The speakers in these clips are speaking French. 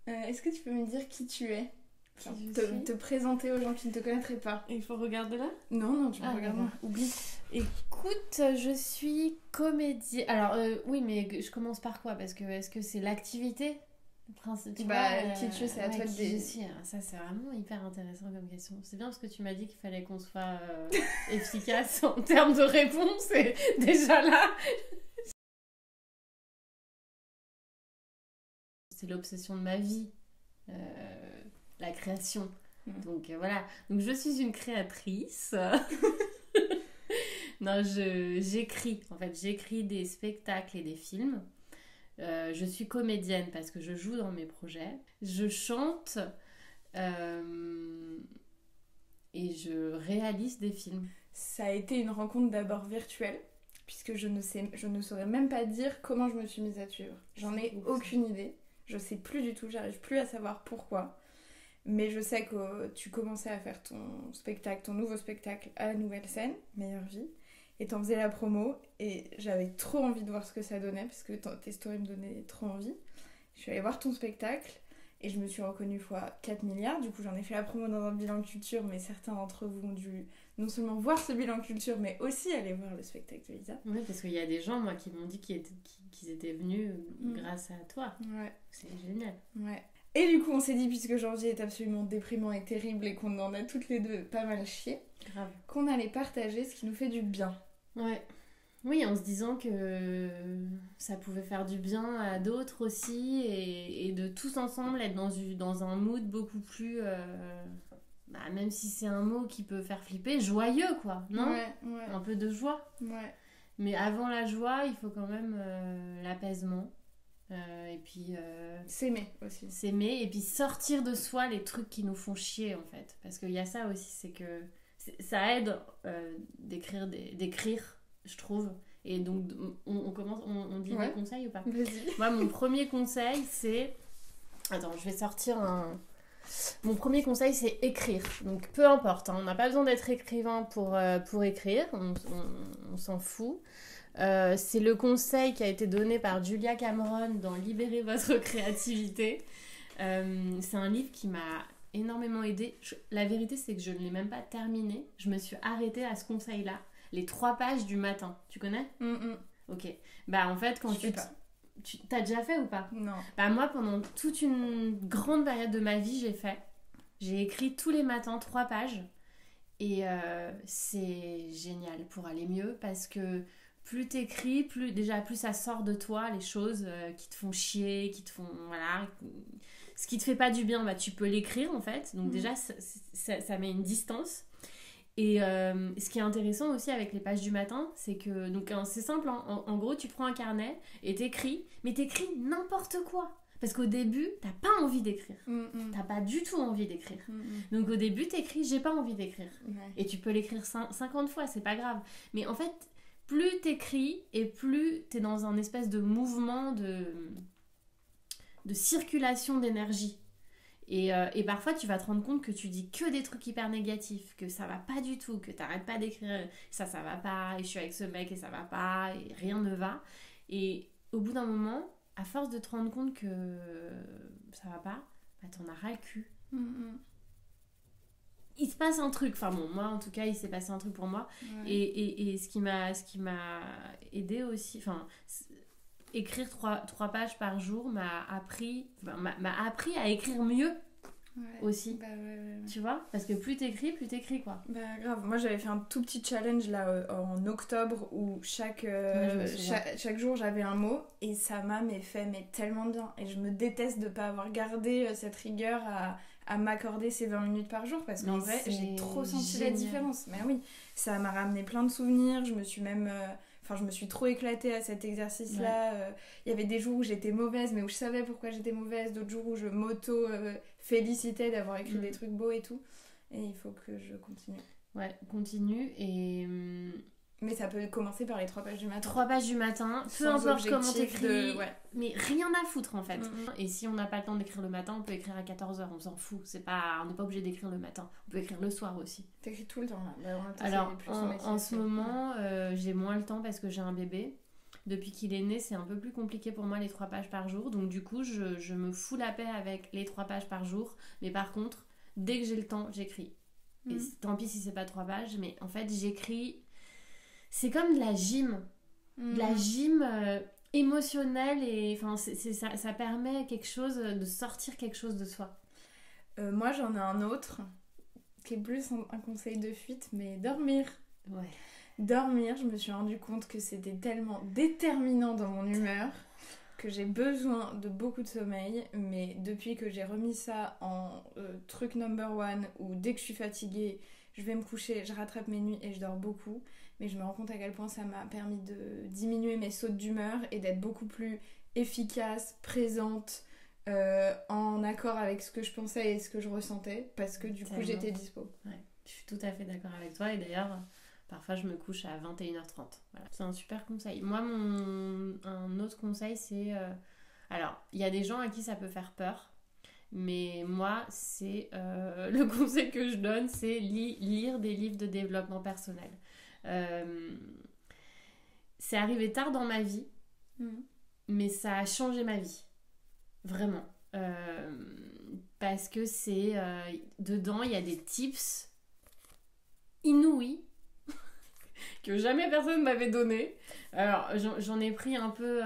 Est-ce que tu peux me dire qui tu es? Qui je Te, suis. te présenter aux gens qui ne te connaîtraient pas. Il faut regarder là. Non, tu peux Ah, regarder. d'accord. Oublie. Écoute, je suis comédienne. Alors, oui, mais je commence par quoi? Parce que est-ce que c'est l'activité? Tu Bah, vois, qui tu es, c'est à toi de qui je dire. suis. Alors, ça, c'est vraiment hyper intéressant comme question. C'est bien parce que tu m'as dit qu'il fallait qu'on soit efficace en termes de réponse. Et déjà là, c'est l'obsession de ma vie, la création. Donc voilà. Donc je suis une créatrice. Non, j'écris. En fait, j'écris des spectacles et des films. Je suis comédienne parce que je joue dans mes projets. Je chante et je réalise des films. Ça a été une rencontre d'abord virtuelle, puisque je ne saurais même pas dire comment je me suis mise à te suivre. J'en ai aucune idée. Je sais plus du tout, j'arrive plus à savoir pourquoi. Mais je sais que tu commençais à faire ton spectacle, ton nouveau spectacle à la Nouvelle Scène, Meilleure Vie, et t'en faisais la promo, et j'avais trop envie de voir ce que ça donnait, parce que tes stories me donnaient trop envie. Je suis allée voir ton spectacle, et je me suis reconnue fois 4 milliards, du coup j'en ai fait la promo dans un bilan culture, mais certains d'entre vous ont dû non seulement voir ce bilan culture, mais aussi aller voir le spectacle de Lisa. Oui, parce qu'il y a des gens, moi, qui m'ont dit qu'ils étaient venus grâce à toi. Ouais. C'est génial. Ouais. Et du coup, on s'est dit, puisque janvier est absolument déprimant et terrible et qu'on en a toutes les deux pas mal chié, Grave. qu'on allait partager ce qui nous fait du bien. Ouais. Oui, en se disant que ça pouvait faire du bien à d'autres aussi et de tous ensemble être dans un mood beaucoup plus, même si c'est un mot qui peut faire flipper, joyeux quoi, non? Ouais. Un peu de joie. Ouais. Mais avant la joie, il faut quand même l'apaisement. Et puis S'aimer aussi. s'aimer et puis sortir de soi les trucs qui nous font chier en fait. Parce qu'il y a ça aussi, c'est que ça aide d'écrire, je trouve. Et donc on commence, on dit des conseils ou pas? Vas-y. Moi, mon premier conseil, c'est... Attends, je vais sortir un... Mon premier conseil, c'est écrire. Donc, peu importe, hein, on n'a pas besoin d'être écrivain pour écrire, on s'en fout. C'est le conseil qui a été donné par Julia Cameron dans Libérez votre créativité. C'est un livre qui m'a énormément aidée. La vérité, c'est que je ne l'ai même pas terminé. Je me suis arrêtée à ce conseil-là. Les 3 pages du matin. Tu connais? Ok. Bah, en fait, quand t'as déjà fait ou pas? Non. Bah moi, pendant toute une grande période de ma vie, j'ai écrit tous les matins 3 pages. Et c'est génial pour aller mieux parce que plus t'écris, plus ça sort de toi, les choses qui te font chier, qui te font... Voilà. Ce qui te fait pas du bien, bah, tu peux l'écrire en fait. Donc déjà, ça met une distance. Et ce qui est intéressant aussi avec les pages du matin, c'est que, donc c'est simple, hein, en gros tu prends un carnet et t'écris, mais t'écris n'importe quoi. Parce qu'au début, t'as pas envie d'écrire. T'as pas du tout envie d'écrire. Donc au début, t'écris, j'ai pas envie d'écrire. Ouais. Et tu peux l'écrire 50 fois, c'est pas grave. Mais en fait, plus t'écris et plus t'es dans un espèce de mouvement de circulation d'énergie. Et parfois, tu vas te rendre compte que tu dis que des trucs hyper négatifs, que ça va pas du tout, que t'arrêtes pas d'écrire ça va pas, et je suis avec ce mec et ça va pas, et rien ne va. Et au bout d'un moment, à force de te rendre compte que ça va pas, bah t'en as ras le cul. Il se passe un truc, enfin bon, moi en tout cas, il s'est passé un truc pour moi. Ouais. Et ce qui m'a aidé aussi, enfin... Écrire 3 pages par jour m'a appris à écrire mieux aussi. Bah ouais. Tu vois? Parce que plus t'écris quoi. Bah grave, moi j'avais fait un tout petit challenge là en octobre où chaque jour j'avais un mot et ça m'a fait tellement de bien. Et je me déteste de pas avoir gardé cette rigueur à m'accorder ces 20 minutes par jour parce qu'en vrai j'ai trop senti la différence. Mais oui, ça m'a ramené plein de souvenirs, je me suis trop éclatée à cet exercice-là. Il y avait des jours où j'étais mauvaise, mais où je savais pourquoi j'étais mauvaise. D'autres jours où je m'auto-félicitais d'avoir écrit des trucs beaux et tout. Et il faut que je continue. Ouais, continue et... Mais ça peut commencer par les 3 pages du matin. 3 pages du matin, peu Sans importe comment objectif t'écris, mais rien à foutre en fait. Et si on n'a pas le temps d'écrire le matin, on peut écrire à 14h, on s'en fout. On n'est pas obligé d'écrire le matin, on peut écrire le soir aussi. T'écris tout le temps là. Alors en ce moment, j'ai moins le temps parce que j'ai un bébé. Depuis qu'il est né, c'est un peu plus compliqué pour moi les 3 pages par jour. Donc du coup, je me fous la paix avec les 3 pages par jour. Mais par contre, dès que j'ai le temps, j'écris. Et tant pis si c'est pas 3 pages, mais en fait, j'écris. C'est comme de la gym. De la gym émotionnelle. Et enfin, ça permet quelque chose, de sortir quelque chose de soi. Moi, j'en ai un autre qui est plus un conseil de fuite, mais dormir. Ouais. Dormir, je me suis rendu compte que c'était tellement déterminant dans mon humeur que j'ai besoin de beaucoup de sommeil, mais depuis que j'ai remis ça en truc number one, où dès que je suis fatiguée, je vais me coucher, je rattrape mes nuits et je dors beaucoup, mais je me rends compte à quel point ça m'a permis de diminuer mes sautes d'humeur et d'être beaucoup plus efficace, présente, en accord avec ce que je pensais et ce que je ressentais, parce que du coup j'étais dispo. Ouais, je suis tout à fait d'accord avec toi, et d'ailleurs parfois je me couche à 21h30. Voilà. C'est un super conseil. Moi, un autre conseil, c'est... Alors, il y a des gens à qui ça peut faire peur, mais moi, c'est le conseil que je donne, c'est lire des livres de développement personnel. C'est arrivé tard dans ma vie, mais ça a changé ma vie. Vraiment. Parce que c'est... dedans, il y a des tips inouïs que jamais personne m'avait donné. Alors, j'en ai pris un peu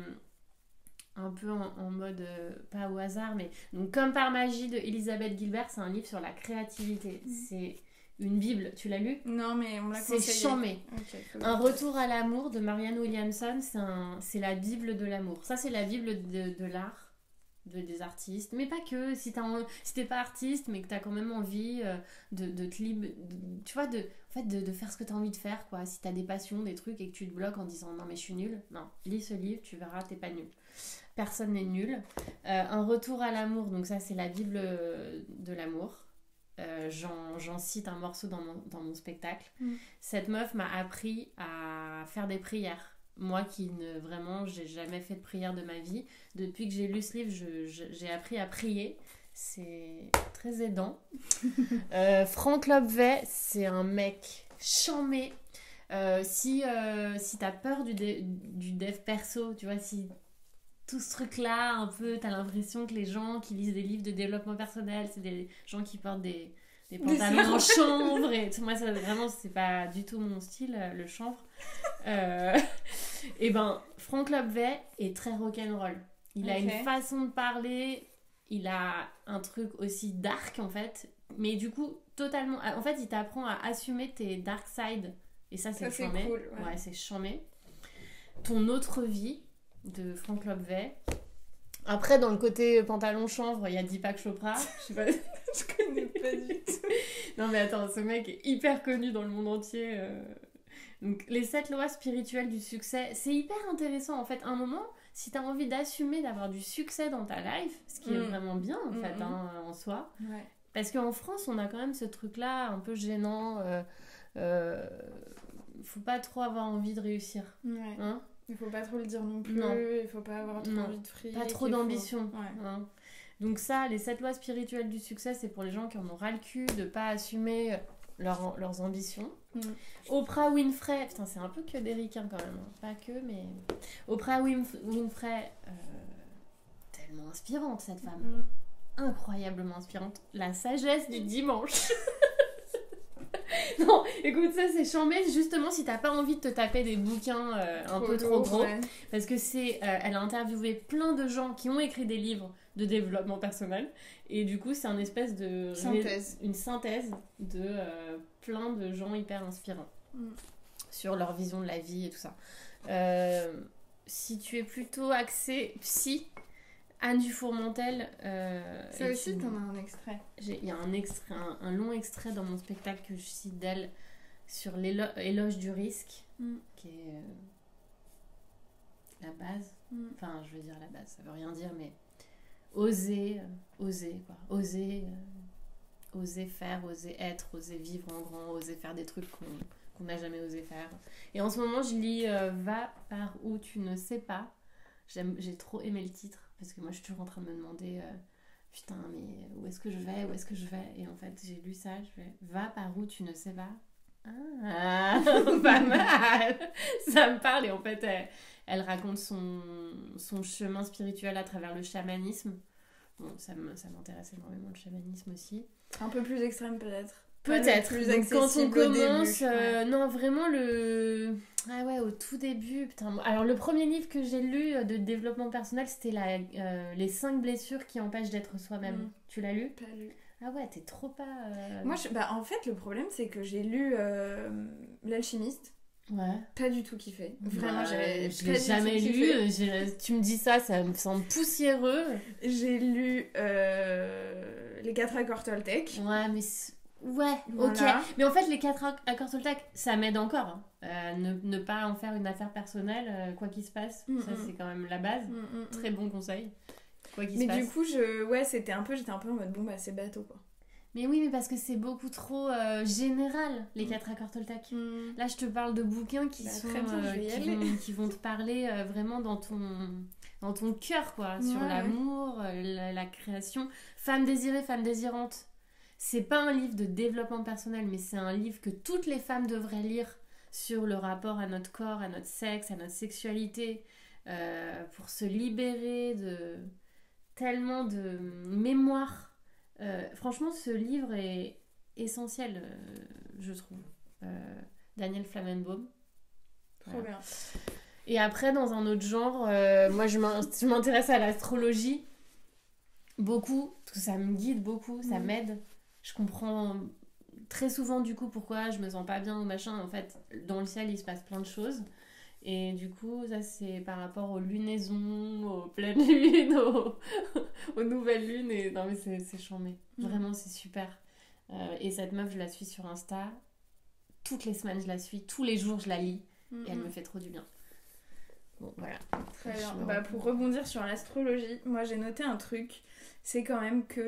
en mode, pas au hasard, mais donc Comme par magie de Elisabeth Gilbert, c'est un livre sur la créativité. C'est une bible. Tu l'as lu? Non, mais on me l'a conseillé. C'est chambé. Okay, Un retour à l'amour de Marianne Williamson, c'est la bible de l'amour. Ça, c'est la bible de l'art. Des artistes, mais pas que. Si t'es pas artiste, mais que t'as quand même envie de te libérer, tu vois, de faire ce que t'as envie de faire, quoi. Si t'as des passions, des trucs, et que tu te bloques en disant non mais je suis nulle, non, lis ce livre, tu verras, t'es pas nul. Personne n'est nul. Un retour à l'amour, donc ça c'est la bible de l'amour. J'en cite un morceau dans mon spectacle. Cette meuf m'a appris à faire des prières. Moi qui j'ai jamais fait de prière de ma vie, depuis que j'ai lu ce livre, j'ai appris à prier. C'est très aidant. Frank Lobvet, c'est un mec chambé. Si t'as peur du dev perso, tu vois, si tout ce truc-là, un peu, t'as l'impression que les gens qui lisent des livres de développement personnel, c'est des gens qui portent des pantalons en chanvre, et moi ça vraiment c'est pas du tout mon style, le chanvre. Et ben Frank Lobvet est très rock'n'roll. Il a une façon de parler, il a un truc aussi dark en fait, mais du coup totalement, en fait il t'apprend à assumer tes dark side, et ça c'est chambé. Cool, ouais, c'est chambé. Ton autre vie de Frank Lobvet. Après, dans le côté pantalon chanvre, il y a Deepak Chopra. Je sais pas. Je connais pas du tout. Non mais attends, ce mec est hyper connu dans le monde entier. Donc, les 7 lois spirituelles du succès, c'est hyper intéressant. En fait, à un moment, si t'as envie d'assumer d'avoir du succet dans ta life, ce qui est vraiment bien en fait, en soi. Ouais. Parce qu'en France, on a quand même ce truc-là un peu gênant. Faut pas trop avoir envie de réussir. Ouais. Hein? Il faut pas trop le dire non plus, il faut pas avoir trop envie de fric. Pas trop d'ambition. Ouais. Hein. Donc ça, les 7 lois spirituelles du succès, c'est pour les gens qui en ont ras le cul de pas assumer leurs ambitions. Oprah Winfrey, putain c'est un peu que des ricains quand même, hein. Pas que, mais... Oprah Winfrey, tellement inspirante cette femme. Incroyablement inspirante. La sagesse du dimanche. Non, écoute, ça c'est chambé, justement si t'as pas envie de te taper des bouquins un peu trop gros, ouais. Parce que elle a interviewé plein de gens qui ont écrit des livres de développement personnel, et du coup c'est une espèce de une synthèse de plein de gens hyper inspirants sur leur vision de la vie et tout ça. Si tu es plutôt axé psy, Anne Dufourmentel. Ça aussi, t'en as un extrait. Il y a un long extrait dans mon spectacle que je cite d'elle sur l'éloge du risque, qui est la base. Enfin, je veux dire la base, ça veut rien dire, mais oser quoi. Oser faire, oser être, oser vivre en grand, oser faire des trucs qu'on n'a jamais osé faire. Et en ce moment, je lis Va par où tu ne sais pas. J'ai trop aimé le titre. Parce que moi, je suis toujours en train de me demander putain, mais où est-ce que je vais? Et en fait, j'ai lu ça, je fais va par où tu ne sais pas. Ah, pas mal. Ça me parle et en fait, elle raconte son chemin spirituel à travers le chamanisme. Bon, ça m'intéresse énormément le chamanisme aussi. Un peu plus extrême peut-être. Peut-être. Plus Donc, quand on commence, ouais. non, vraiment ah ouais, au tout début, putain. Alors le premier livre que j'ai lu de développement personnel, c'était les 5 blessures qui empêchent d'être soi-même. Tu l'as lu ? Pas lu. Ah ouais, t'es trop pas... Moi, en fait, le problème, c'est que j'ai lu L'Alchimiste. Ouais. Pas du tout kiffé. Vraiment, je l'ai jamais lu. Tu me dis ça me semble poussiéreux. J'ai lu Les 4 accords Toltec. Ouais, mais... Ouais, voilà. Ok. Mais en fait, les 4 accords Toltec, ça m'aide encore. Ne pas en faire une affaire personnelle, quoi qu'il se passe. Ça, c'est quand même la base. Très bon conseil. Quoi qu'il se passe. Mais du coup, j'étais un peu en mode, bon, bah, c'est bateau, quoi. Mais oui, mais parce que c'est beaucoup trop général, les 4 accords Toltec. Là, je te parle de bouquins qui vont te parler vraiment dans ton cœur, quoi. Sur l'amour, la création. Femme désirée, femme désirante. C'est pas un livre de développement personnel, mais c'est un livre que toutes les femmes devraient lire sur le rapport à notre corps, à notre sexe, à notre sexualité, pour se libérer de tellement de mémoire. Franchement, ce livre est essentiel, je trouve. Daniel Flammenbaum. Trop bien. Et après, dans un autre genre, moi je m'intéresse à l'astrologie beaucoup, parce que ça me guide beaucoup, ça m'aide. Je comprends très souvent du coup pourquoi je me sens pas bien ou machin. En fait, dans le ciel, il se passe plein de choses. Et du coup, ça c'est par rapport aux lunaisons, aux pleines lunes, aux nouvelles lunes. Et non mais c'est chambé. Vraiment, c'est super. Et cette meuf, je la suis sur Insta. Toutes les semaines, je la suis. Tous les jours, je la lis. Et elle me fait trop du bien. Bon, voilà. Très bien. Pour rebondir sur l'astrologie, moi j'ai noté un truc. C'est quand même que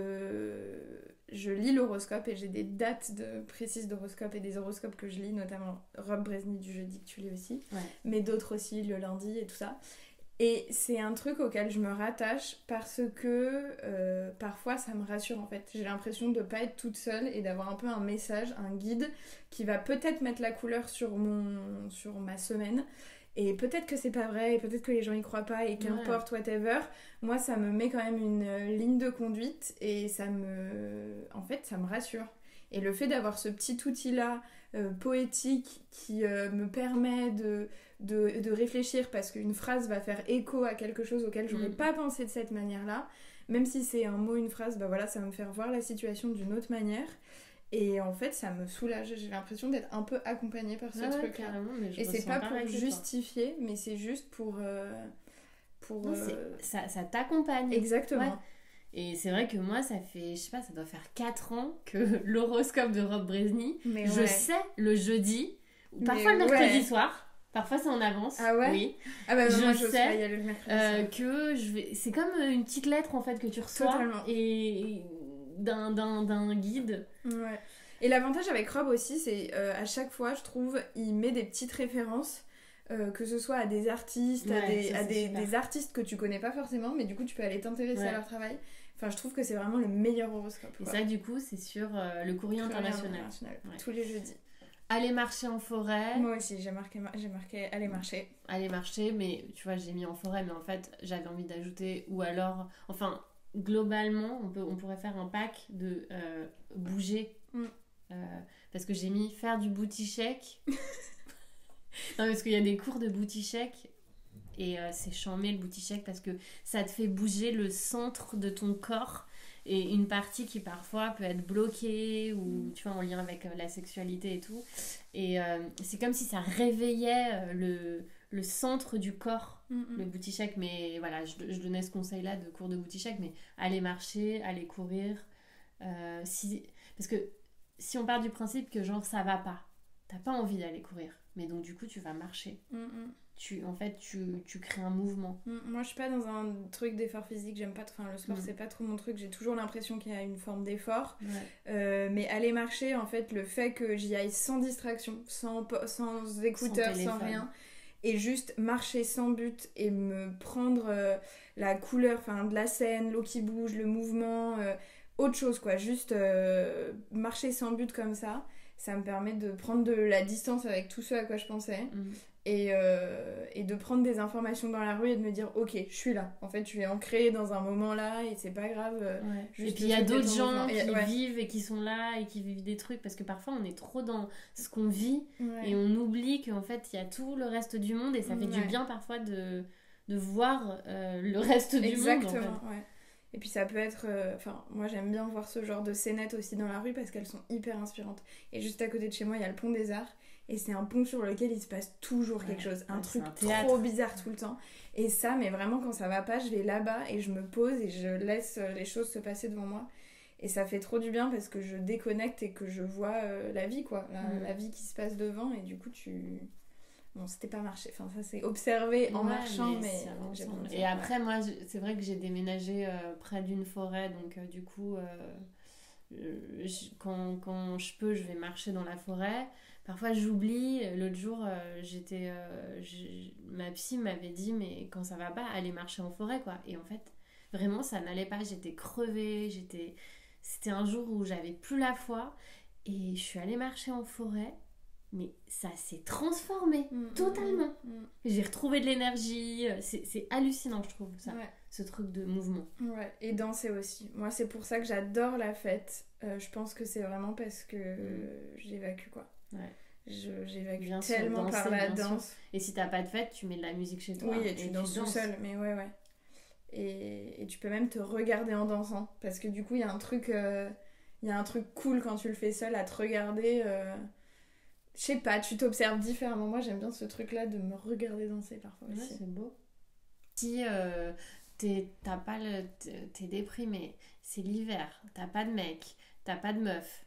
je lis l'horoscope et j'ai des dates précises d'horoscope et des horoscopes que je lis, notamment Rob Brezny du jeudi que tu lis aussi, mais d'autres aussi le lundi et tout ça. Et c'est un truc auquel je me rattache parce que parfois ça me rassure en fait. J'ai l'impression de pas être toute seule et d'avoir un peu un message, un guide qui va peut-être mettre la couleur sur ma semaine. Et peut-être que c'est pas vrai, et peut-être que les gens y croient pas, et qu'importe, whatever. Moi, ça me met quand même une ligne de conduite, et en fait, ça me rassure. Et le fait d'avoir ce petit outil-là, poétique, qui me permet de réfléchir, parce qu'une phrase va faire écho à quelque chose auquel j'aurais pas pensé de cette manière-là, même si c'est un mot, une phrase, bah voilà, ça va me faire voir la situation d'une autre manière. Et en fait, ça me soulage. J'ai l'impression d'être un peu accompagnée par ce truc-là. Et c'est pas pour justifier, mais c'est juste pour... Non, ça t'accompagne. Exactement. Ouais. Et c'est vrai que moi, ça fait, je sais pas, ça doit faire 4 ans que l'horoscope de Rob Brezny, je sais le jeudi, parfois le mercredi soir, parfois c'est en avance. Ah ouais? Oui. Ah bah je moi, sais y aller le mercredi que je vais... C'est comme une petite lettre en fait que tu reçois. Totalement. Et d'un guide. Ouais. Et l'avantage avec Rob aussi, c'est à chaque fois, je trouve, il met des petites références, que ce soit à des artistes, à des artistes que tu connais pas forcément, mais du coup tu peux aller t'intéresser à leur travail. Enfin, je trouve que c'est vraiment le meilleur horoscope. Et ça, du coup, c'est sur le Courrier International. Tous les jeudis. Aller marcher en forêt. Moi aussi, j'ai marqué aller marcher. Aller marcher, mais tu vois, j'ai mis en forêt, mais en fait, j'avais envie d'ajouter, ou alors, enfin, globalement, on pourrait faire un pack de bouger. Parce que j'ai mis faire du booty shake. Non, parce qu'il y a des cours de booty shake et c'est chambé le booty shake parce que ça te fait bouger le centre de ton corps et une partie qui parfois peut être bloquée ou tu vois en lien avec la sexualité et tout, et c'est comme si ça réveillait le centre du corps, le booty shake. Mais voilà, je donnais ce conseil là de cours de booty shake, mais aller marcher, aller courir, parce que si on part du principe que genre ça va pas, t'as pas envie d'aller courir, mais donc du coup tu vas marcher. Tu crées un mouvement. Moi je suis pas dans un truc d'effort physique, j'aime pas, enfin le sport c'est pas trop mon truc, j'ai toujours l'impression qu'il y a une forme d'effort. Mais aller marcher, en fait, le fait que j'y aille sans distraction, sans écouteurs, sans rien, et juste marcher sans but et me prendre la couleur, enfin de la scène, l'eau qui bouge, le mouvement, autre chose quoi, juste marcher sans but comme ça, ça me permet de prendre de la distance avec tout ce à quoi je pensais. Et de prendre des informations dans la rue et de me dire ok, je suis là, en fait je suis ancrée dans un moment là et c'est pas grave. Et puis il y a d'autres gens qui vivent et qui sont là et qui vivent des trucs, parce que parfois on est trop dans ce qu'on vit et on oublie qu'en fait il y a tout le reste du monde, et ça fait du bien parfois de voir le reste du monde, en fait. Et puis ça peut être... moi j'aime bien voir ce genre de scénettes aussi dans la rue parce qu'elles sont hyper inspirantes. Et juste à côté de chez moi il y a le pont des Arts. Et c'est un pont sur lequel il se passe toujours quelque chose. Un truc trop bizarre tout le temps. Et ça, mais vraiment quand ça va pas, je vais là-bas et je me pose et je laisse les choses se passer devant moi. Et ça fait trop du bien parce que je déconnecte et que je vois la vie, quoi. La vie qui se passe devant, et du coup Bon, c'était pas marché. Enfin, ça c'est observé en marchant, mais j'ai pas Et après, moi, c'est vrai que j'ai déménagé près d'une forêt, donc du coup, quand je peux, je vais marcher dans la forêt. Parfois, j'oublie. L'autre jour, ma psy m'avait dit, mais quand ça va pas, allez marcher en forêt, quoi. Et en fait, vraiment, ça n'allait pas. J'étais crevée. C'était un jour où j'avais plus la foi. Et je suis allée marcher en forêt. Mais ça s'est transformé totalement. J'ai retrouvé de l'énergie. C'est hallucinant, je trouve, ça. Ce truc de mouvement. Ouais, et danser aussi. Moi, c'est pour ça que j'adore la fête. Je pense que c'est vraiment parce que j'évacue, quoi. J'évacue tellement par la danse. Et si t'as pas de fête, tu mets de la musique chez toi. Oui, et tu danses tout seul. Mais ouais. Et tu peux même te regarder en dansant. Parce que du coup, il y a un truc cool quand tu le fais seul, à te regarder... Je sais pas, tu t'observes différemment. Moi, j'aime bien ce truc-là de me regarder danser parfois aussi. C'est beau. Si t'es déprimé, c'est l'hiver, t'as pas de mec, t'as pas de meuf,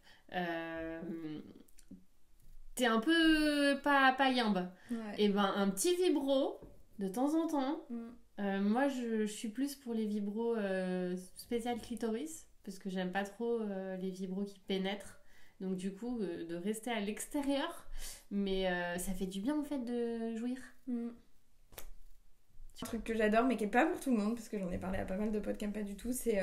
t'es un peu pas yambe, et ben un petit vibro de temps en temps. Moi, je suis plus pour les vibros spécial clitoris, parce que j'aime pas trop les vibros qui pénètrent. Donc du coup, de rester à l'extérieur, mais ça fait du bien en fait de jouir. Un truc que j'adore mais qui est pas pour tout le monde, parce que j'en ai parlé à pas mal de podcasts, pas du tout, c'est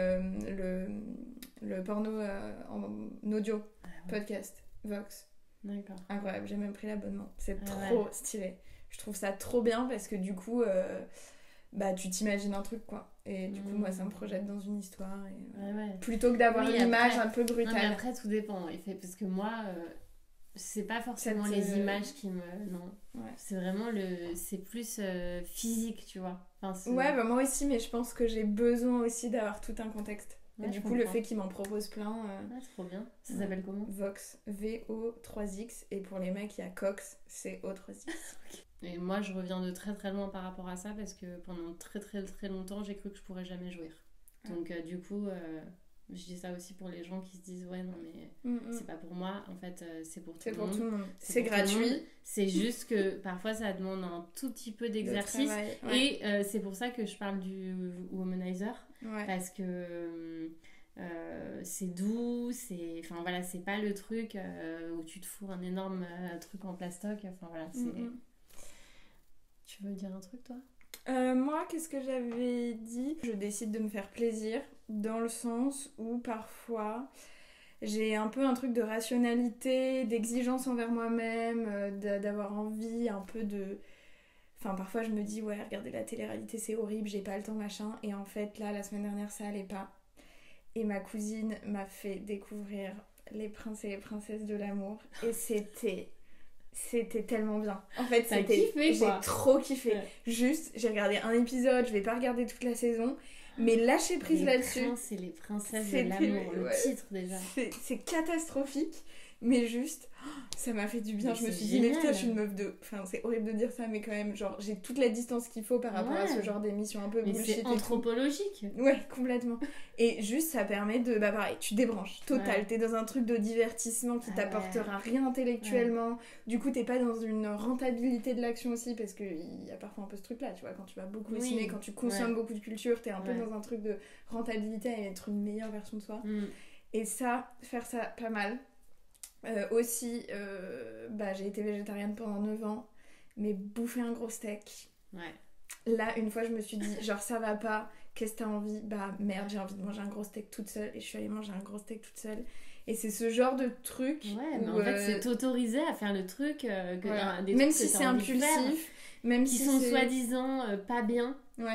le porno en audio, podcast, Vox. D'accord. Incroyable, j'ai même pris l'abonnement. C'est trop stylé. Je trouve ça trop bien parce que du coup, tu t'imagines un truc, quoi. Et du coup, moi, ça me projette dans une histoire. Et, plutôt que d'avoir une image un peu brutale. Non, mais après, tout dépend. Parce que moi, c'est pas forcément les images qui me... Non. C'est vraiment c'est plus physique, tu vois. Enfin, moi aussi, mais je pense que j'ai besoin aussi d'avoir tout un contexte. Et du coup, le fait qu'il m'en propose plein... c'est trop bien. Ça s'appelle comment ? Vox, VO3X. Et pour les mecs, il y a Cox, CO3X. Et moi, je reviens de très très loin par rapport à ça, parce que pendant très très très longtemps, j'ai cru que je pourrais jamais jouir. Donc du coup, je dis ça aussi pour les gens qui se disent ouais non mais c'est pas pour moi. En fait, c'est pour tout le monde. Tout le monde. C'est gratuit. C'est juste que parfois ça demande un tout petit peu d'exercice. Et c'est pour ça que je parle du womanizer, parce que c'est doux, c'est pas le truc où tu te fous un énorme truc en plastoc. Enfin voilà, c'est... Tu veux dire un truc, toi ? Moi, qu'est-ce que j'avais dit ? Je décide de me faire plaisir, dans le sens où parfois j'ai un peu un truc de rationalité, d'exigence envers moi-même, d'avoir envie un peu de... Enfin, parfois je me dis, ouais, regarder la télé-réalité c'est horrible, j'ai pas le temps, machin. Et en fait, là, la semaine dernière, ça allait pas. Et ma cousine m'a fait découvrir Les Princes et les Princesses de l'amour. Et c'était tellement bien. En fait, j'ai trop kiffé. Juste, j'ai regardé un épisode, je vais pas regarder toute la saison, mais lâcher prise là-dessus. Les Princes et les Princesses de l'amour, le titre déjà. C'est catastrophique, mais juste, ça m'a fait du bien. Je me suis dit, mais putain, je suis une meuf de... Enfin, c'est horrible de dire ça, mais quand même, genre, j'ai toute la distance qu'il faut par rapport à ce genre d'émission un peu bullshit. C'est anthropologique. Ouais, complètement. Et juste, ça permet de... Bah pareil, tu débranches, total. T'es dans un truc de divertissement qui t'apportera rien intellectuellement. Du coup, t'es pas dans une rentabilité de l'action aussi, parce qu'il y a parfois un peu ce truc-là, tu vois, quand tu vas beaucoup au ciné, quand tu consommes beaucoup de culture, t'es un peu dans un truc de rentabilité et être une meilleure version de soi. Et ça, faire ça, pas mal. Aussi, j'ai été végétarienne pendant 9 ans, mais bouffer un gros steak. Là, une fois, je me suis dit, genre, ça va pas, Qu'est-ce que t'as envie? Bah merde, j'ai envie de manger un gros steak toute seule. Et je suis allée manger un gros steak toute seule. Et c'est ce genre de truc. Ouais, mais où, en fait, c'est t'autoriser à faire le truc, des même trucs si que t'as c'est envie de faire, impulsif, même qui si sont c'est... soi-disant pas bien, Ouais.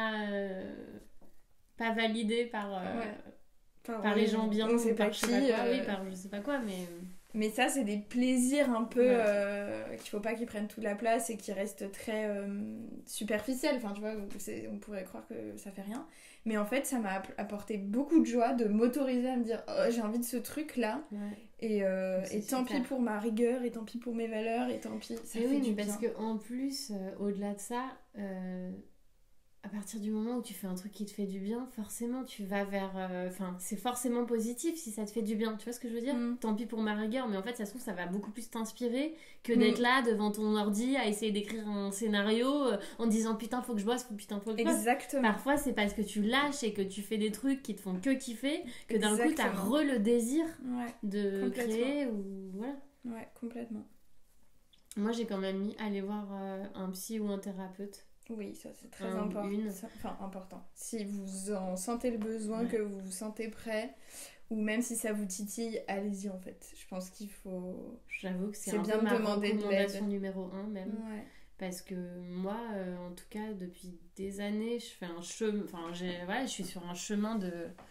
pas validés par, par ouais, les gens bien, on sait ou pas par je sais pas quoi, qui, oui, par je sais pas quoi, mais... Mais ça, c'est des plaisirs un peu Ouais. qu'il faut pas qu'ils prennent toute la place et qui restent très superficiels. Enfin, tu vois, on pourrait croire que ça fait rien. Mais en fait, ça m'a apporté beaucoup de joie de m'autoriser à me dire oh, j'ai envie de ce truc-là. Ouais. Et tant super. pis pour ma rigueur, et tant pis pour mes valeurs, et tant pis, ça Et fait oui, du mais parce bien. qu'en plus, au-delà de ça, à partir du moment où tu fais un truc qui te fait du bien, forcément tu vas vers... Enfin, c'est forcément positif si ça te fait du bien. Tu vois ce que je veux dire? Tant pis pour ma rigueur, mais en fait, ça se trouve, ça va beaucoup plus t'inspirer que d'être là devant ton ordi à essayer d'écrire un scénario en disant putain, faut que je bosse, putain, faut que je bosse. Exactement. Parfois, c'est parce que tu lâches et que tu fais des trucs qui te font que kiffer que d'un coup, t'as Exactement. le désir Ouais, de complètement. créer ou... Voilà. Ouais, complètement. Moi, j'ai quand même mis aller voir un psy ou un thérapeute. Oui, ça c'est très Un ou important. une. Enfin, important. Si vous en sentez le besoin, Ouais. que vous vous sentez prêt, ou même si ça vous titille, allez-y en fait. Je pense qu'il faut... J'avoue que c'est C'est un bien peu de ma demander de recommandation l'aide. numéro 1 même. Ouais. Parce que moi, en tout cas, depuis des années, je fais un chemin... Enfin, voilà, je suis sur un chemin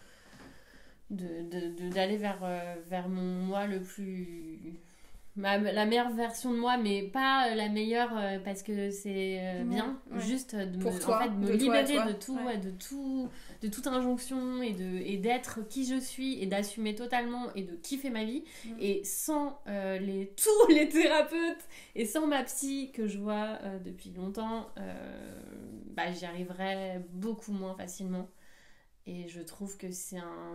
d'aller vers mon moi le plus... la meilleure version de moi, mais pas la meilleure parce que c'est bien. Ouais. Juste Pour toi, en fait, me de toi à libérer toi. de tout, Ouais. de toute injonction et d'être qui je suis et d'assumer totalement et de kiffer ma vie. Et sans tous les thérapeutes et sans ma psy que je vois depuis longtemps, j'y arriverais beaucoup moins facilement. Et je trouve que c'est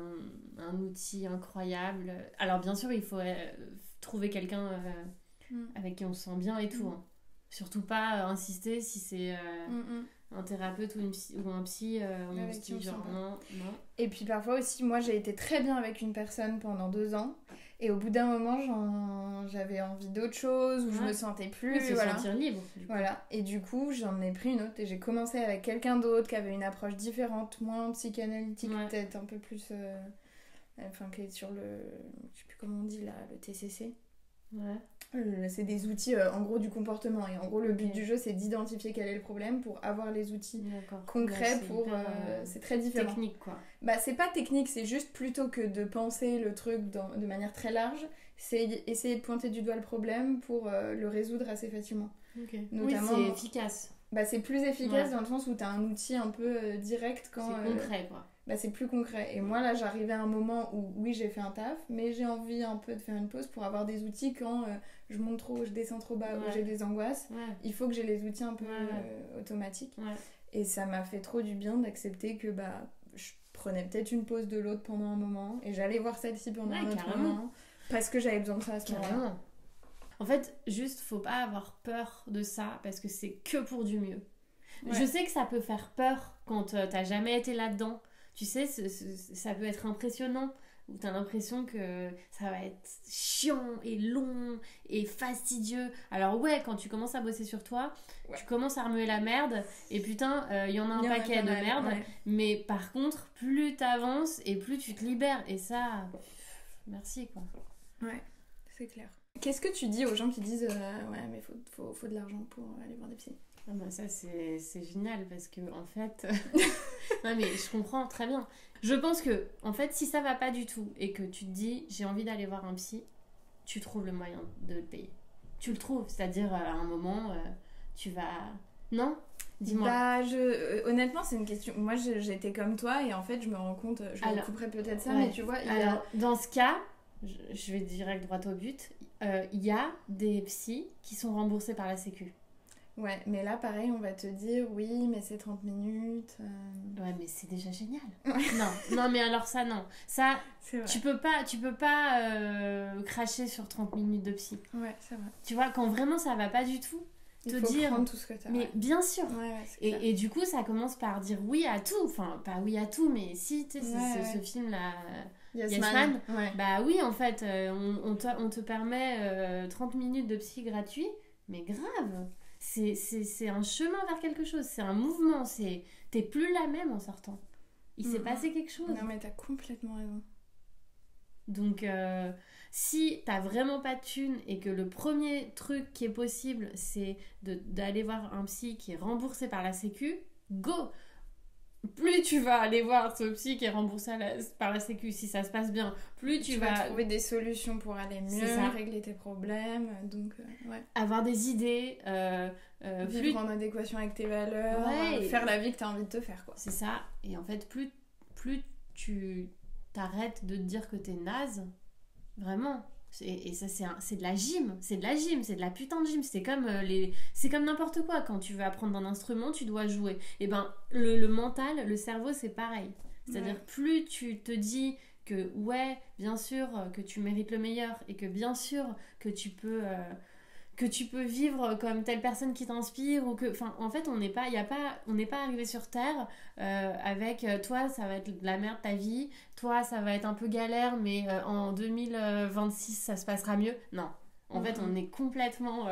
un outil incroyable. Alors bien sûr, il faut trouver quelqu'un avec qui on se sent bien et tout. Hein. Surtout pas insister si c'est un thérapeute ou un psy. On se dit genre non. Et puis parfois aussi, moi j'ai été très bien avec une personne pendant 2 ans. Et au bout d'un moment, j'avais envie d'autre chose, ou je me sentais plus... se sentir libre. Voilà, et du coup, j'en ai pris une autre et j'ai commencé avec quelqu'un d'autre qui avait une approche différente, moins psychanalytique, peut-être un peu plus... Enfin, qui est sur le... Je sais plus comment on dit là, le TCC. Ouais. C'est des outils, en gros, du comportement. Et en gros, le but du jeu, c'est d'identifier quel est le problème pour avoir les outils concrets pour... c'est très différent. Technique, quoi. Bah, c'est pas technique, c'est juste plutôt que de penser le truc de manière très large, c'est essayer de pointer du doigt le problème pour le résoudre assez facilement. Notamment, oui, c'est efficace. Bah, c'est plus efficace dans le sens où t'as un outil un peu direct quand... C'est concret, quoi. Bah, c'est plus concret. Et moi, là, j'arrivais à un moment où, oui, j'ai fait un taf, mais j'ai envie un peu de faire une pause pour avoir des outils quand je monte trop, je descends trop bas, ou j'ai des angoisses. Il faut que j'ai les outils un peu automatiques. Et ça m'a fait trop du bien d'accepter que je prenais peut-être une pause de l'autre pendant un moment, et j'allais voir celle-ci pendant un autre moment, parce que j'avais besoin de ça à ce moment-là. En fait, juste, faut pas avoir peur de ça, parce que c'est que pour du mieux. Je sais que ça peut faire peur quand t'as jamais été là-dedans. Tu sais, ça peut être impressionnant, où t'as l'impression que ça va être chiant et long et fastidieux. Alors ouais, quand tu commences à bosser sur toi, tu commences à remuer la merde, et putain, y en a un paquet de merde. Mais par contre, plus t'avances et plus tu te libères. Et ça, merci quoi. Ouais, c'est clair. Qu'est-ce que tu dis aux gens qui disent ouais, mais faut de l'argent pour aller voir des psys? Ah bah ça c'est génial parce que en fait non mais je comprends très bien. Je pense que en fait si ça va pas du tout et que tu te dis j'ai envie d'aller voir un psy, tu trouves le moyen de le payer. Tu le trouves, c'est-à-dire à un moment tu vas... Non ? Dis-moi. Bah honnêtement c'est une question. Moi j'étais comme toi et en fait je me rends compte, je couperai peut-être ça, mais tu vois... Alors dans ce cas, je vais direct droit au but, il y a des psys qui sont remboursés par la sécu. Ouais, mais là, pareil, on va te dire, oui, mais c'est 30 minutes. Ouais, mais c'est déjà génial. Non, mais alors ça, non. Ça, tu peux pas cracher sur 30 minutes de psy. Ouais, c'est vrai. Tu vois, quand vraiment ça va pas du tout, il faut prendre tout ce que t'as. Mais bien sûr. Ouais, et du coup, ça commence par dire oui à tout. Enfin, pas oui à tout, mais si, tu sais, ce film-là... Yes Man. Ouais. Bah oui, en fait, on te permet 30 minutes de psy gratuit, mais grave. c'est un chemin vers quelque chose, c'est un mouvement, t'es plus la même en sortant. Il s'est passé quelque chose. Non mais t'as complètement raison. Donc si t'as vraiment pas de thunes et que le premier truc qui est possible c'est d'aller voir un psy qui est remboursé par la sécu, go! Plus tu vas aller voir ce psy qui est remboursé par la sécu si ça se passe bien, plus tu vas trouver des solutions pour aller mieux, régler tes problèmes, donc ouais. Avoir des idées, vivre en adéquation avec tes valeurs, faire la vie que t'as envie de te faire, quoi. C'est ça, et en fait plus tu t'arrêtes de te dire que t'es naze, vraiment. Et ça c'est de la gym, c'est de la putain de gym, c'est comme n'importe quoi. Quand tu veux apprendre un instrument, tu dois jouer. Et ben le mental, le cerveau, c'est pareil. C'est-à-dire plus tu te dis que ouais, bien sûr que tu mérites le meilleur et que bien sûr que tu peux vivre comme telle personne qui t'inspire, ou que, enfin, en fait on n'est pas arrivé sur terre avec toi ça va être de la merde ta vie, toi ça va être un peu galère mais en 2026 ça se passera mieux. Non, en fait on est complètement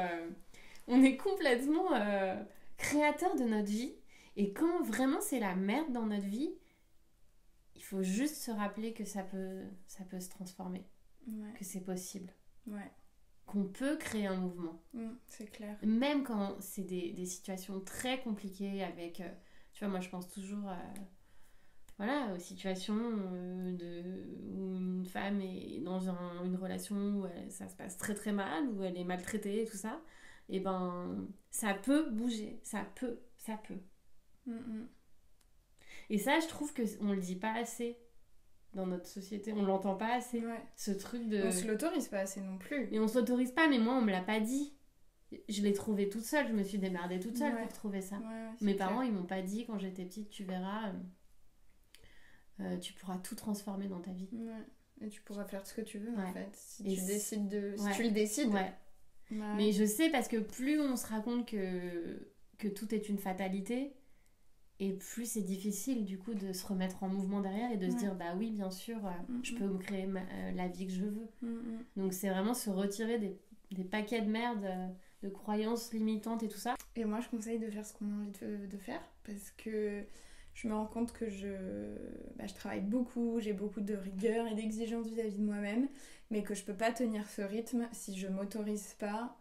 créateur de notre vie, et quand vraiment c'est la merde dans notre vie, il faut juste se rappeler que ça peut se transformer, que c'est possible, qu'on peut créer un mouvement. C'est clair. Même quand c'est des situations très compliquées avec... tu vois, moi je pense toujours aux situations où une femme est dans une relation où ça se passe très très mal, où elle est maltraitée et tout ça. Et ben, ça peut bouger. Ça peut. Et ça, je trouve qu'on le dit pas assez dans notre société, on l'entend pas assez, ce truc de... On se l'autorise pas assez non plus. Et on se l'autorise pas, mais moi on me l'a pas dit. Je l'ai trouvé toute seule, je me suis démerdée toute seule pour trouver ça. Mes parents ils m'ont pas dit quand j'étais petite, tu verras, tu pourras tout transformer dans ta vie. Et tu pourras faire ce que tu veux en fait, si tu décides de... Si tu le décides. Mais je sais, parce que plus on se raconte que tout est une fatalité, et plus c'est difficile du coup de se remettre en mouvement derrière et de se dire bah oui bien sûr je peux me créer la vie que je veux. Donc c'est vraiment se retirer des paquets de merde, de croyances limitantes et tout ça. Et moi je conseille de faire ce qu'on a envie de faire, parce que je me rends compte que je travaille beaucoup, j'ai beaucoup de rigueur et d'exigence vis-à-vis de moi-même, mais que je peux pas tenir ce rythme si je m'autorise pas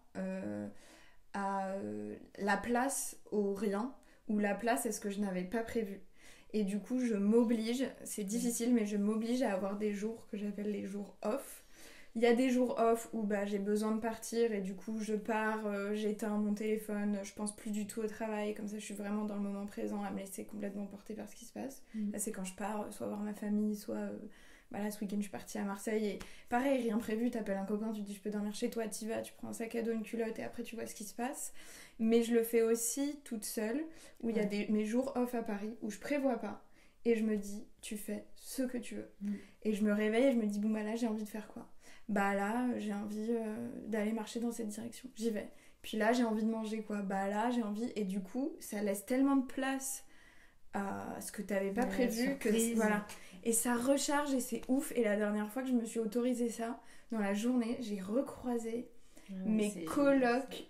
à la place au rien, ou la place à ce que je n'avais pas prévu. Et du coup, je m'oblige, c'est difficile, mais je m'oblige à avoir des jours que j'appelle les jours off. Il y a des jours off où j'ai besoin de partir, et du coup, je pars, j'éteins mon téléphone, je pense plus du tout au travail, comme ça je suis vraiment dans le moment présent, à me laisser complètement porter par ce qui se passe. Là, c'est quand je pars, soit voir ma famille, soit... ce week-end je suis partie à Marseille, et pareil, rien prévu, t'appelles un copain, tu te dis je peux dormir chez toi, t'y vas, tu prends un sac à dos, une culotte, et après tu vois ce qui se passe. Mais je le fais aussi toute seule, où il y a mes jours off à Paris, où je prévois pas, et je me dis tu fais ce que tu veux. Et je me réveille et je me dis bon là j'ai envie de faire quoi ? Bah là j'ai envie d'aller marcher dans cette direction, j'y vais. Puis là j'ai envie de manger quoi ? Bah là j'ai envie, et du coup ça laisse tellement de place à ce que t'avais pas prévu, que voilà. Et ça recharge, et c'est ouf. Et la dernière fois que je me suis autorisé ça, dans la journée, j'ai recroisé mes colocs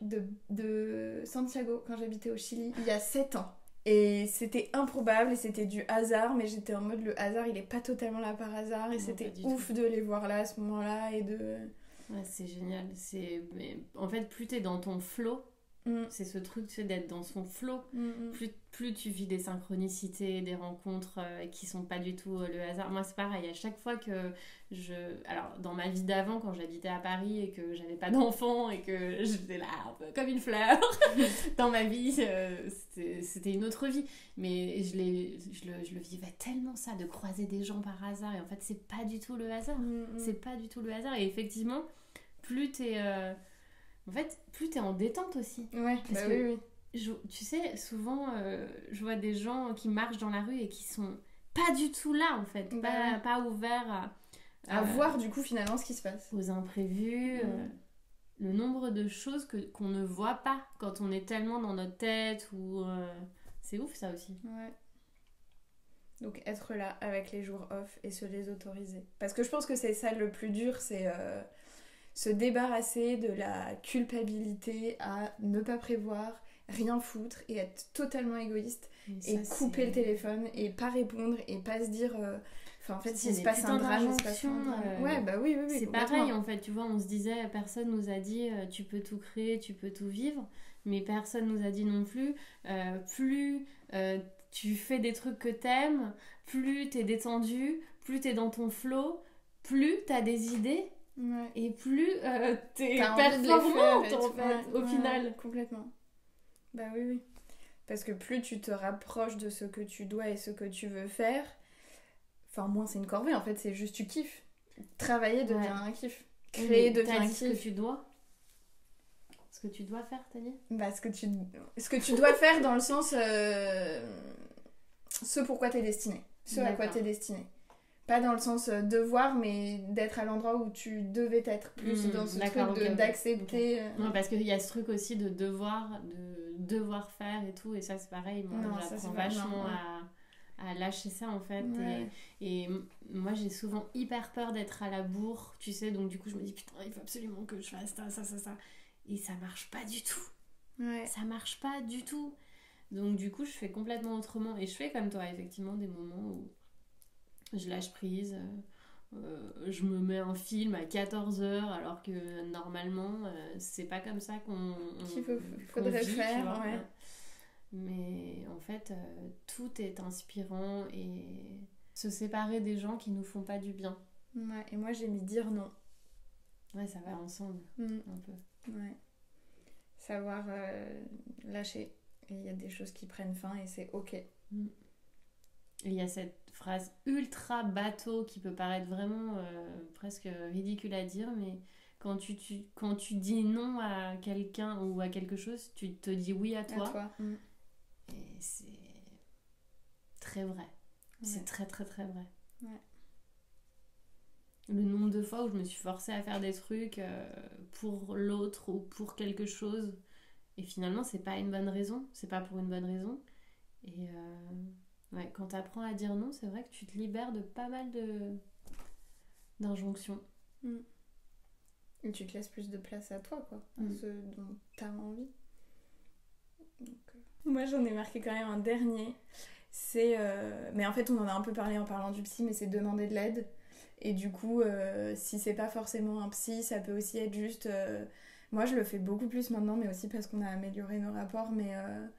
de Santiago quand j'habitais au Chili il y a 7 ans. Et c'était improbable, et c'était du hasard, mais j'étais en mode le hasard il est pas totalement là par hasard, et c'était ouf de les voir là à ce moment-là, et de... Ouais, c'est génial. Mais en fait, plus t'es dans ton flow, c'est ce truc, tu sais, d'être dans son flow, plus tu vis des synchronicités, des rencontres qui sont pas du tout le hasard. Moi c'est pareil, à chaque fois que alors dans ma vie d'avant, quand j'habitais à Paris et que j'avais pas d'enfant et que j'étais là un peu comme une fleur dans ma vie, c'était une autre vie, mais je le vivais tellement, ça, de croiser des gens par hasard, et en fait c'est pas du tout le hasard. C'est pas du tout le hasard. Et effectivement plus t'es en fait, plus t'es en détente aussi. Parce que, tu sais, souvent, je vois des gens qui marchent dans la rue et qui sont pas du tout là, en fait. Pas ouverts à voir, du coup, finalement, ce qui se passe. Aux imprévus. Le nombre de choses qu'on ne voit pas quand on est tellement dans notre tête. C'est ouf, ça aussi. Donc, être là avec les jours off et se les autoriser. Parce que je pense que c'est ça le plus dur, c'est... se débarrasser de la culpabilité à ne pas prévoir rien foutre et être totalement égoïste Et et ça, couper c'est- le téléphone et pas répondre et pas se dire enfin en fait C'est s'il se des passe un putains drame il se passe un d'injonctions, drame. Ouais bah oui C'est complètement. pareil en fait, tu vois, on se disait, personne nous a dit tu peux tout créer, tu peux tout vivre, mais personne nous a dit non plus, plus tu fais des trucs que t'aimes, plus t'es détendu, plus t'es dans ton flow, plus t'as des idées Ouais. et plus t'es T'as envie de les faire performante et en tout. fait, Ouais, au ouais, final. complètement. Bah oui. Parce que plus tu te rapproches de ce que tu dois et ce que tu veux faire, enfin moins c'est une corvée en fait, c'est juste tu kiffes. Travailler devient Ouais. un kiff. Oui, Créer mais devient t'as un dit ce que kiff. tu dois. Ce que tu dois faire, t'as dit. Bah ce que tu dois faire dans le sens ce pourquoi t'es destiné. Ce à quoi D'accord. t'es destiné. Pas dans le sens devoir, mais d'être à l'endroit où tu devais être. Plus dans ce truc D'accord, ok. d'accepter. Non, parce qu'il y a ce truc aussi de devoir faire et tout, et ça c'est pareil, moi Non, ça, j'apprends c'est pas- vachement non, ouais. à lâcher ça en fait. Ouais. Moi j'ai souvent hyper peur d'être à la bourre, tu sais, donc du coup je me dis putain, il faut absolument que je fasse ça. Et ça marche pas du tout. Ouais. Ça marche pas du tout. Donc du coup je fais complètement autrement, et je fais comme toi, effectivement, des moments où je lâche prise. Je me mets un film à 14h alors que normalement c'est pas comme ça Qu'il qu'on faudrait vit, faire, tu vois. ouais. Mais en fait tout est inspirant, et se séparer des gens qui nous font pas du bien, Ouais. Et moi j'ai mis dire non. ouais, ça va ensemble Mm. un peu. Ouais. Savoir lâcher. Et il y a des choses qui prennent fin et c'est ok. Et il y a cette phrase ultra bateau qui peut paraître vraiment presque ridicule à dire, mais quand tu dis non à quelqu'un ou à quelque chose, tu te dis oui à toi. À toi. Mm. Et c'est très vrai. C'est Ouais. très très très vrai. Ouais. Le nombre de fois où je me suis forcée à faire des trucs pour l'autre ou pour quelque chose, et finalement c'est pas une bonne raison, c'est pas pour une bonne raison. Et ouais, quand t'apprends à dire non, c'est vrai que tu te libères de pas mal d'injonctions. Mm. Et tu te laisses plus de place à toi, quoi. À Mm. ce dont t'as envie. Donc, moi, j'en ai marqué quand même un dernier. C'est... Mais en fait, on en a un peu parlé en parlant du psy, mais c'est demander de l'aide. Et du coup, si c'est pas forcément un psy, ça peut aussi être juste... Moi, je le fais beaucoup plus maintenant, mais aussi parce qu'on a amélioré nos rapports, mais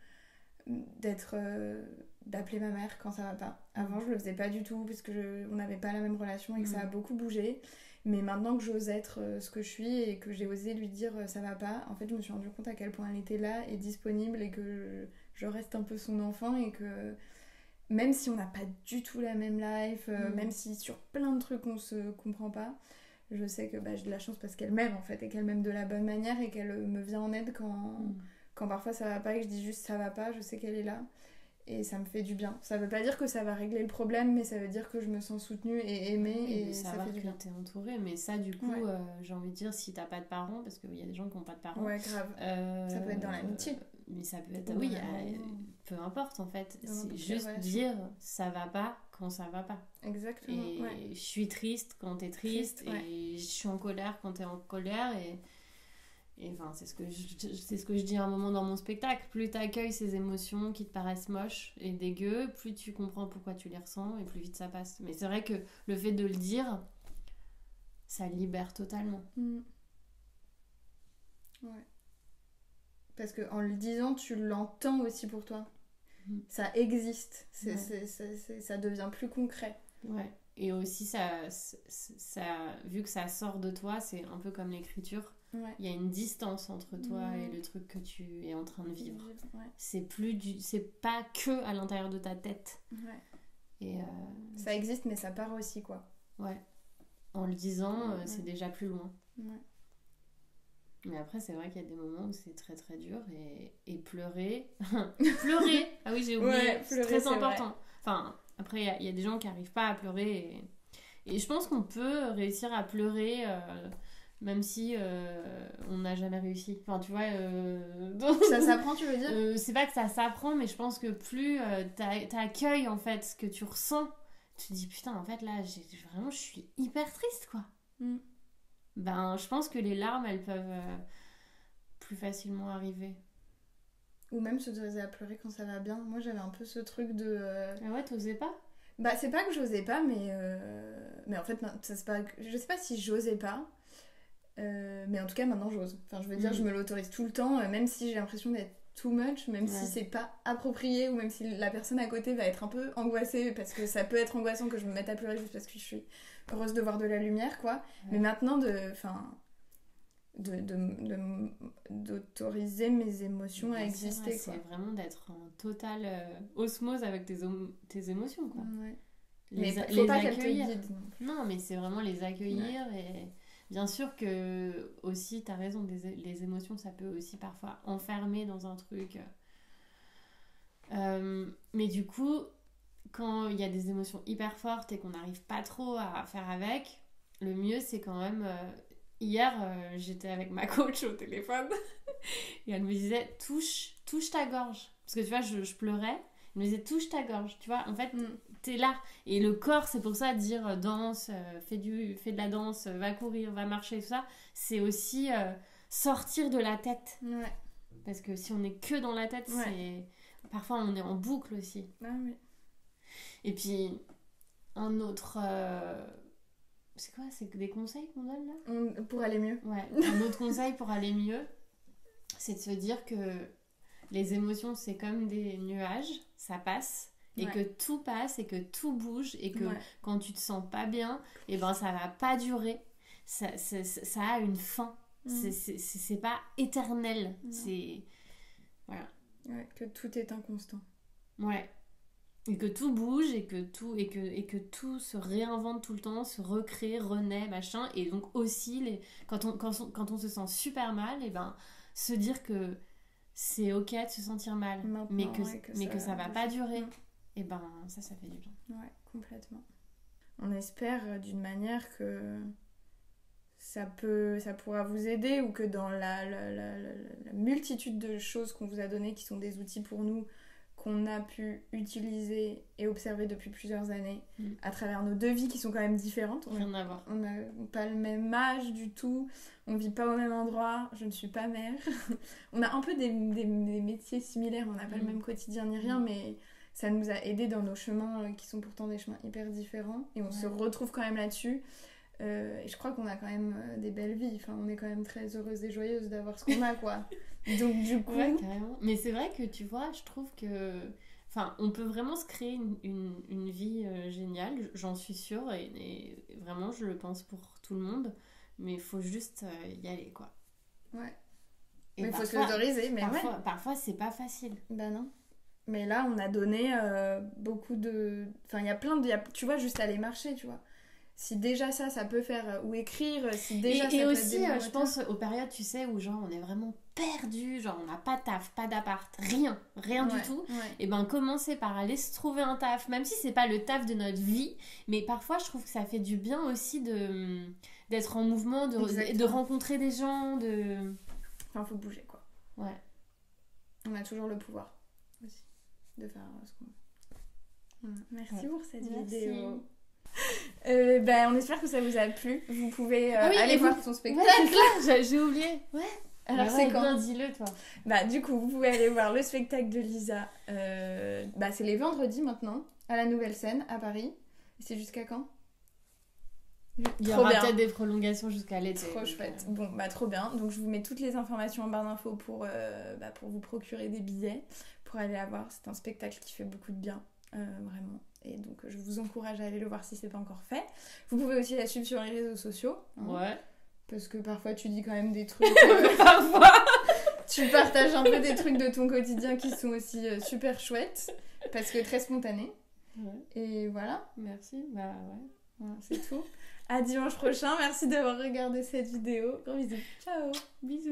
d'appeler ma mère quand ça va pas. Avant, je le faisais pas du tout, parce que on n'avait pas la même relation et que ça a beaucoup bougé. Mais maintenant que j'ose être ce que je suis et que j'ai osé lui dire ça va pas, en fait, je me suis rendu compte à quel point elle était là et disponible, et que je reste un peu son enfant, et que même si on n'a pas du tout la même life, même si sur plein de trucs on se comprend pas, je sais que j'ai de la chance parce qu'elle m'aime en fait, et qu'elle m'aime de la bonne manière, et qu'elle me vient en aide quand parfois ça va pas et que je dis juste ça va pas, je sais qu'elle est là. Et ça me fait du bien. Ça veut pas dire que ça va régler le problème, mais ça veut dire que je me sens soutenue et aimée, et ça fait du bien. T'es entourée, mais ça du coup, Ouais. J'ai envie de dire, si t'as pas de parents, parce qu'il y a des gens qui n'ont pas de parents. Ouais, grave. Ça peut être dans l'amitié. Mais ça peut être, Ou oui, dans la- peu importe en fait. Dans C'est n'importe juste quelle dire ça va pas quand ça va pas. Exactement. Et Ouais. je suis triste quand t'es triste, Triste, ouais. et je suis en colère quand t'es en colère, et enfin, c'est ce que je dis à un moment dans mon spectacle. Plus t'accueilles ces émotions qui te paraissent moches et dégueu, plus tu comprends pourquoi tu les ressens, et plus vite ça passe. Mais c'est vrai que le fait de le dire, ça libère totalement. Mm. Ouais. Parce qu'en le disant, tu l'entends aussi pour toi. Ça existe. Ça devient plus concret. Ouais. Et aussi, vu que ça sort de toi, c'est un peu comme l'écriture. Ouais. Il y a une distance entre toi et le truc que tu es en train de vivre. Ouais. C'est pas que à l'intérieur de ta tête. Ouais. Et ça existe, mais ça part aussi, quoi. ouais. En le disant, c'est déjà plus loin. Ouais. Mais après, c'est vrai qu'il y a des moments où c'est très très dur, et pleurer. Pleurer. Ah oui, j'ai oublié. Ouais, c'est pleurer, très c'est important. vrai. Enfin, après, il y a des gens qui n'arrivent pas à pleurer. Et je pense qu'on peut réussir à pleurer, même si on n'a jamais réussi. Enfin, tu vois. Donc, Ça s'apprend, tu veux dire c'est pas que ça s'apprend, mais je pense que plus t'accueilles en fait ce que tu ressens, tu te dis putain, en fait là, vraiment, je suis hyper triste, quoi. Mm. Ben, je pense que les larmes, elles peuvent plus facilement arriver. Ou même s'autoriser à pleurer quand ça va bien. Moi, j'avais un peu ce truc de... Ah ouais, t'osais pas? Bah, c'est pas que j'osais pas, mais en fait, ça, c'est pas... je sais pas si j'osais pas, mais en tout cas, maintenant, j'ose. Enfin, je veux dire, je me l'autorise tout le temps, même si j'ai l'impression d'être too much, même si c'est pas approprié, ou même si la personne à côté va être un peu angoissée, parce que ça peut être angoissant que je me mette à pleurer juste parce que je suis heureuse de voir de la lumière, quoi. Ouais. Mais maintenant, d'autoriser mes émotions à exister, quoi. C'est vraiment d'être en totale osmose avec tes émotions, quoi. Ouais. Mais faut pas qu'elles te guident. Non, mais c'est vraiment les accueillir. Et bien sûr que aussi, t'as raison, les émotions, ça peut aussi parfois enfermer dans un truc. Mais du coup, quand il y a des émotions hyper fortes et qu'on n'arrive pas trop à faire avec, le mieux, c'est quand même... Hier, j'étais avec ma coach au téléphone et elle me disait touche ta gorge. Parce que tu vois, je pleurais. Elle me disait touche ta gorge. Tu vois, en fait, t'es là. Et le corps, c'est pour ça dire danse, fais de la danse, va courir, va marcher, tout ça. C'est aussi sortir de la tête. Ouais. Parce que si on est que dans la tête, c'est... Parfois, on est en boucle aussi. Ah oui. Et puis, un autre... C'est quoi? C'est des conseils qu'on donne là? Pour aller mieux. Ouais. Un autre conseil pour aller mieux, c'est de se dire que les émotions, c'est comme des nuages, ça passe. Et que tout passe et que tout bouge. Et que quand tu te sens pas bien, et ben ça va pas durer. Ça a une fin. C'est pas éternel. C'est... Voilà. Ouais, que tout est inconstant. Ouais. Et que tout bouge et que tout se réinvente tout le temps, se recrée, renaît, machin. Et donc aussi, quand on se sent super mal, et ben, se dire que c'est ok de se sentir mal, mais que ça va pas durer. Et ben, ça fait du bien. Ouais, complètement. On espère d'une manière que ça pourra vous aider, ou que dans la multitude de choses qu'on vous a données, qui sont des outils pour nous, qu'on a pu utiliser et observer depuis plusieurs années à travers nos 2 vies qui sont quand même différentes. Rien à voir. On n'a pas le même âge du tout, on vit pas au même endroit, je ne suis pas mère. On a un peu des métiers similaires, on n'a pas le même quotidien ni rien, mais ça nous a aidés dans nos chemins qui sont pourtant des chemins hyper différents, et on se retrouve quand même là-dessus. Et je crois qu'on a quand même des belles vies, enfin, on est quand même très heureuse et joyeuse d'avoir ce qu'on a, quoi. Donc du coup... Ouais, carrément. Mais c'est vrai que tu vois, je trouve que... Enfin, on peut vraiment se créer une vie géniale, j'en suis sûre, et vraiment, je le pense pour tout le monde, mais il faut juste y aller, quoi. Ouais. Et mais il faut se l'autoriser, mais parfois, c'est pas facile. Bah non. Mais là, on a donné beaucoup de... Enfin, il y a plein de... Tu vois, juste aller marcher, tu vois. Si déjà ça peut faire... Ou écrire, si déjà ça et peut aussi, être je pense aux périodes, tu sais, où genre on est vraiment perdu, genre on n'a pas de taf, pas d'appart, rien du tout. Ouais. Et ben commencer par aller se trouver un taf, même si c'est pas le taf de notre vie, mais parfois je trouve que ça fait du bien aussi d'être en mouvement, de rencontrer des gens, Enfin, faut bouger, quoi. Ouais. On a toujours le pouvoir aussi de faire ce qu'on veut. Merci pour cette vidéo. On espère que ça vous a plu. Vous pouvez aller voir son spectacle. Ouais, j'ai oublié. Ouais. Alors c'est quand? Bien, dis-le toi. Bah du coup, vous pouvez aller voir le spectacle de Lisa. C'est les vendredis maintenant à la Nouvelle Scène à Paris. C'est jusqu'à quand? Il y aura peut-être des prolongations jusqu'à l'été. Trop chouette. Bon, trop bien. Donc je vous mets toutes les informations en barre d'infos pour vous procurer des billets pour aller la voir. C'est un spectacle qui fait beaucoup de bien, vraiment. Et donc je vous encourage à aller le voir si c'est pas encore fait. Vous pouvez aussi la suivre sur les réseaux sociaux. Ouais. Parce que parfois tu dis quand même des trucs. Parfois tu partages un peu des trucs de ton quotidien qui sont aussi super chouettes. Parce que très spontanés. Ouais. Et voilà. Merci. Bah ouais. Voilà, c'est tout. À dimanche prochain. Merci d'avoir regardé cette vidéo. Gros bisous. Ciao. Bisous.